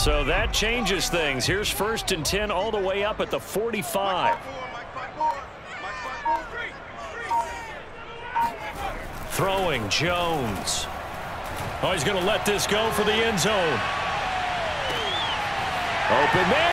So that changes things. Here's 1st and 10 all the way up at the 45. Throwing Jones. Oh, he's going to let this go for the end zone. Open man.